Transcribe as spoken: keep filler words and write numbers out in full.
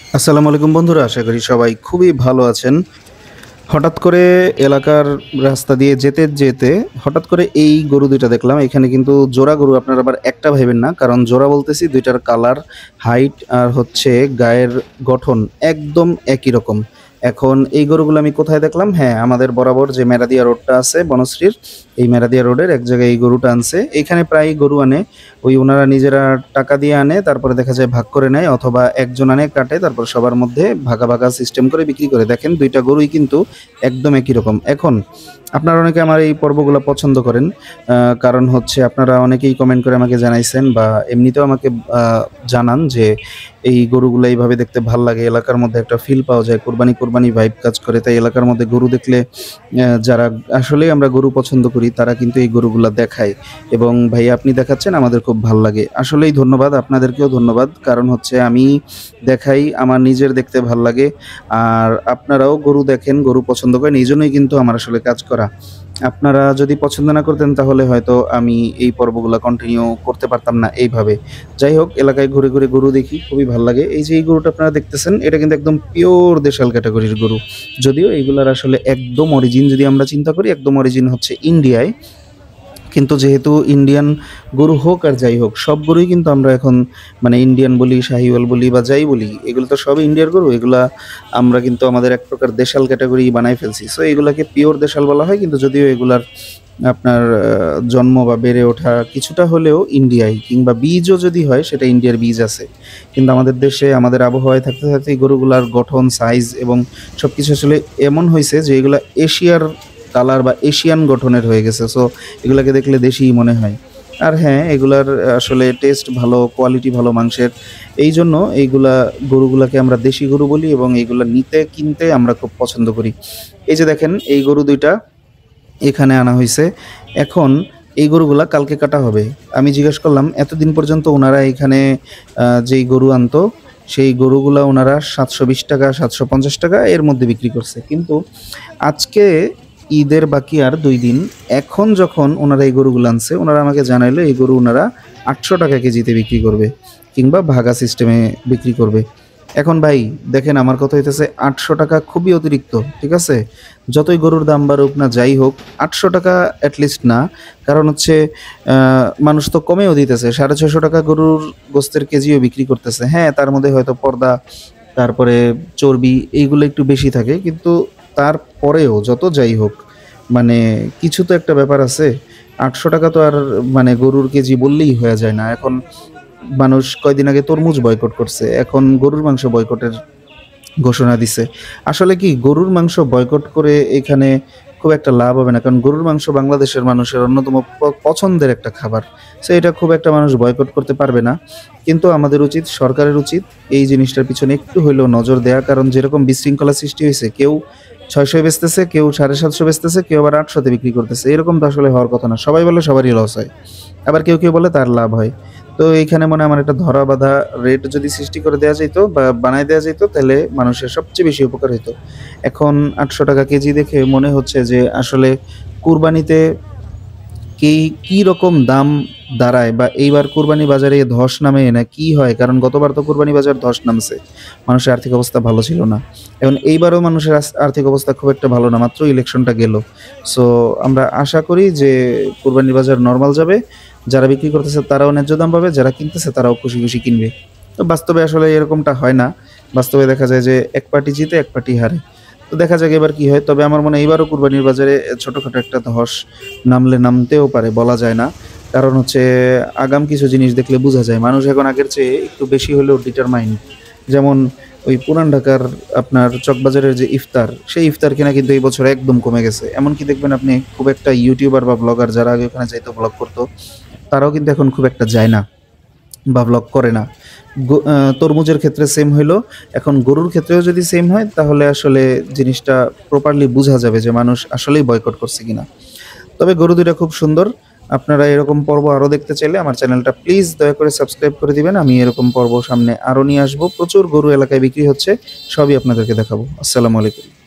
আসসালামু আলাইকুম বন্ধুরা, আশা করি সবাই খুবই ভালো আছেন। হঠাৎ করে এলাকার রাস্তা দিয়ে যেতে যেতে হঠাৎ করে এই গরু দুইটা দেখলাম। এখানে কিন্তু জোড়া গরু, আপনারা আবার একটা ভাইবেন না, কারণ জোড়া বলতেছি দুইটার কালার, হাইট আর হচ্ছে গায়ের গঠন একদম একই রকম। এখন এই গরুগুলো আমি কোথায় দেখলাম? হ্যাঁ, আমাদের বরাবর যে মেরাদিয়া রোডটা আছে বনশ্রীর, এই মেরাদিয়া রোডের এক জায়গায় এই গরুটা আনছে। এইখানে প্রায় গরু আনে, ওই ওনারা নিজেরা টাকা দিয়ে আনে, তারপরে দেখা যায় ভাগ করে নেয়, অথবা একজন আনে কাটে, তারপর সবার মধ্যে ভাগা ভাগা সিস্টেম করে বিক্রি করে। দেখেন দুইটা গরুই কিন্তু একদম একই রকম। এখন আপনারা অনেকে আমার এই পর্বগুলো পছন্দ করেন, আহ, কারণ হচ্ছে আপনারা অনেকেই কমেন্ট করে আমাকে জানাইছেন বা এমনিতেও আমাকে আহ, জানান যে এই গরুগুলো এইভাবে দেখতে ভাল লাগে, এলাকার মধ্যে একটা ফিল পাওয়া যায়, কোরবানি কোরবানি ভাইব কাজ করে। তাই এলাকার মধ্যে গরু দেখলে আহ, যারা আসলেই আমরা গরু পছন্দ করি তারা কিন্তু এই গরুগুলা দেখায়। এবং ভাই আপনি দেখাচ্ছেন, আমাদের খুব ভাল লাগে। আসলেই ধন্যবাদ, আপনাদেরকেও ধন্যবাদ। কারণ হচ্ছে আমি দেখাই, আমার নিজের দেখতে ভাল লাগে, আর আপনারাও গরু দেখেন, গরু পছন্দ করেন, এই জন্যই কিন্তু আমার আসলে কাজ করা। আপনারা যদি পছন্দ না করতেন তাহলে হয়তো আমি এই পর্বগুলো কন্টিনিউ করতে পারতাম না এইভাবে। যাই হোক, এলাকায় ঘুরে ঘুরে গরু দেখি, খুবই ভালো লাগে। এই যে এই গরুটা আপনারা দেখতেছেন, এটা কিন্তু একদম পিওর দেশাল ক্যাটাগরির গরু। যদিও এইগুলার আসলে একদম অরিজিন যদি আমরা চিন্তা করি, একদম অরিজিন হচ্ছে ইন্ডিয়ায়। কিন্তু যেহেতু ইন্ডিয়ান গরু হোক আর যাই হোক, সব গরুই কিন্তু আমরা এখন মানে ইন্ডিয়ান বলি, শাহিওয়াল বলি বা যাই বলি, এগুলো তো সব ইন্ডিয়ার গরু। এগুলা আমরা কিন্তু আমাদের এক প্রকার দেশাল ক্যাটাগরি বানাই ফেলছি। সো এগুলাকে পিওর দেশাল বলা হয়, কিন্তু যদিও এগুলার আপনার আহ, জন্ম বা বেড়ে ওঠা কিছুটা হলেও ইন্ডিয়ায়, কিংবা বীজও যদি হয় সেটা ইন্ডিয়ার বীজ আছে। কিন্তু আমাদের দেশে আমাদের আবহাওয়ায় থাকতে থাকতে এই গরুগুলার গঠন, সাইজ এবং সব কিছু আসলে এমন হয়েছে যে এগুলা এশিয়ার কালার বা এশিয়ান গঠনের হয়ে গেছে। সো এগুলাকে দেখলে দেশিই মনে হয়। আর হ্যাঁ, এগুলার আসলে টেস্ট ভালো, কোয়ালিটি ভালো মাংসের। এই জন্য এইগুলা গরুগুলাকে আমরা দেশি গরু বলি, এবং এইগুলা নিতে কিনতে আমরা খুব পছন্দ করি। এই যে দেখেন, এই গরু দুইটা এখানে আনা হয়েছে। এখন এই গরুগুলা কালকে কাটা হবে। আমি জিজ্ঞেস করলাম, এতদিন পর্যন্ত ওনারা এখানে আহ, যেই গরু আনতো সেই গরুগুলা ওনারা সাতশো বিশ টাকা, সাতশো পঞ্চাশ টাকা এর মধ্যে বিক্রি করছে। কিন্তু আজকে ঈদের বাকি আর দুই দিন, এখন যখন ওনারা এই গরুগুলো আনছে, ওনারা আমাকে জানাইলো এই গরু ওনারা আটশো টাকা কেজিতে বিক্রি করবে, কিংবা ভাগা সিস্টেমে বিক্রি করবে। এখন ভাই দেখেন, আমার কথা হইতেছে আটশো টাকা খুবই অতিরিক্ত, ঠিক আছে? যতই গরুর দাম বাড়ুক না যাই হোক, আটশো টাকা অ্যাটলিস্ট না। কারণ হচ্ছে আহ, মানুষ তো কমেও দিতেছে, সাড়ে ছশো টাকা গরুর গোস্তের কেজিও বিক্রি করতেছে। হ্যাঁ, তার মধ্যে হয়তো পর্দা, তারপরে চর্বি, এইগুলো একটু বেশি থাকে, কিন্তু তারপরেও যত যাই হোক, মানে কিছু তো একটা ব্যাপার আছে। আটশো টাকা তো আর মানে গরুর কেজি বললেই হয়ে যায় না। এখন মানুষ কয়দিন আগে তরমুজ বয়কট করছে, এখন গরুর মাংস বয়কটের ঘোষণা দিছে। আসলে কি, গরুর মাংস বয়কট করে এখানে খুব একটা লাভ হবে না, কারণ গরুর মাংস বাংলাদেশের মানুষের অন্যতম প- পছন্দের একটা খাবার। সো এটা খুব একটা মানুষ বয়কট করতে পারবে না। কিন্তু আমাদের উচিত, সরকারের উচিত এই জিনিসটার পিছনে একটু হইলেও নজর দেয়া। কারণ যেরকম বিশৃঙ্খলা সৃষ্টি হয়েছে, কেউ ছয়শো বেচতেছে, কেউ সাড়ে সাতশো বেচতেছে, কেউ আবার আটশোতে বিক্রি করতেছে। এরকম তো আসলে হওয়ার কথা না। সবাই বলে সবারই লস হয়, আবার কেউ কেউ বলে তার লাভ হয়। তো এইখানে মনে হয় আমার একটা ধরা বাঁধা রেট যদি সৃষ্টি করে দেওয়া যেত বা বানায় দেওয়া যেত, তাহলে মানুষের সবচেয়ে বেশি উপকার হতো। এখন আটশো টাকা কেজি দেখে মনে হচ্ছে যে আসলে কুরবানিতে কি কি রকম দাম দাঁড়ায়, বা এইবার কুরবানি বাজারে ধস নামে না কি হয়। কারণ গতবার তো কুরবানি বাজার ধস নামছে, মানুষের আর্থিক অবস্থা ভালো ছিল না। এখন এইবারও মানুষের আস- আর্থিক অবস্থা খুব একটা ভালো না, মাত্র ইলেকশনটা গেল। সো আমরা আশা করি যে কুরবানি বাজার নর্মাল যাবে, যারা বিক্রি করতেছে তারাও ন্যায্য দাম পাবে, যারা কিনতেছে তারাও খুশি খুশি কিনবে। তো বাস্তবে আসলে এরকমটা হয় না। বাস্তবে দেখা যায় যে এক পার্টি জিতে এক পার্টি হারে। তো দেখা যাক এবার কি হয়। তবে আমার মনে হয় এবারও কুরবানির বাজারে ছোটখাটো একটা ধস নামলে নামতেও পারে, বলা যায় না। কারণ হচ্ছে আগাম কিছু জিনিস দেখলে বোঝা যায় মানুষ এখন আগের চেয়ে একটু বেশি হলেও ডিটারমাইন্ড। যেমন ওই পুরান ঢাকার আপনার চকবাজারের যে ইফতার, সেই ইফতার কেনা কিন্তু এই বছর একদম কমে গেছে। এমনকি দেখবেন আপনি, খুব একটা ইউটিউবার বা ব্লগার যারা আগে ওখানে যাইতো, ব্লগ করতো, তারাও কিন্তু এখন খুব একটা যায় না বা ব্লগ করে না। গো- আহ, তরমুজের ক্ষেত্রে সেম হইলো, এখন গরুর ক্ষেত্রেও যদি সেম হয়, তাহলে আসলে জিনিসটা প্রপারলি বোঝা যাবে যে মানুষ আসলেই বয়কট করছে কিনা। তবে গরু দুইটা খুব সুন্দর। আপনারা এরকম পর্ব আরও দেখতে চাইলে আমার চ্যানেলটা প্লিজ দয়া করে সাবস্ক্রাইব করে দিবেন। আমি এরকম পর্ব সামনে আরও নিয়ে আসবো। প্রচুর গরু এলাকায় বিক্রি হচ্ছে, সবই আপনাদেরকে দেখাবো। আসসালামু আলাইকুম।